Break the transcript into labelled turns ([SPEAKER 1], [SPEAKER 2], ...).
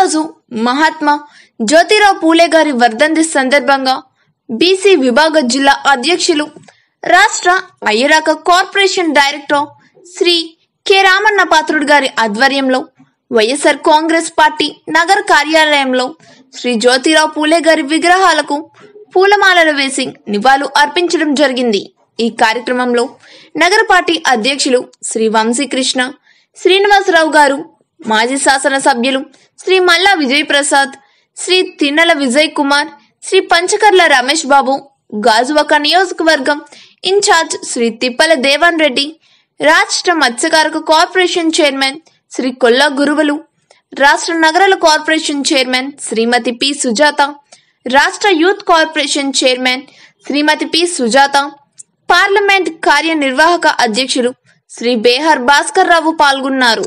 [SPEAKER 1] ఈరోజు మహాత్మా జ్యోతిరావు పూలే గారి వర్ధంతి సందర్భంగా బీసీ విభాగ జిల్లా అధ్యక్షులు రాష్ట్ర అయ్యరాక corporation director Shri K Ramanna Patrudu గారి ఆధ్వర్యంలో వైఎస్ఆర్ కాంగ్రెస్ పార్టీ నగర కార్యాలయంలో శ్రీ జ్యోతిరావు పూలే గారి విగ్రహాలకు పూలమాలలు వేసి నివాళులు అర్పించడం జరిగింది। ఈ కార్యక్రమంలో నగర పార్టీ అధ్యక్షులు శ్రీ వంశీకృష్ణ శ్రీనివాసరావు గారు, మాజీ శాసన సభ్యులు శ్రీ మల్లా విజయ్ ప్రసాద్, శ్రీ తిన్నల విజయ్ కుమార్, శ్రీ పంచకర్ల రమేష్ బాబు, గాజువాక నియోజకవర్గం ఇన్ఛార్జ్ శ్రీ తిప్పల దేవన్ రెడ్డి, రాష్ట్ర మత్స్యకారక కార్పొరేషన్ చైర్మన్ శ్రీ కొల్లా గురువులు, రాష్ట్ర నగరాల corporation chairman Shrimati P Sujatha, రాష్ట్ర youth corporation chairman Shrimati P Sujatha, parliament కార్యనిర్వాహక అధ్యక్షులు శ్రీ బేహర్ భాస్కర్ రావు పాల్గొన్నారు।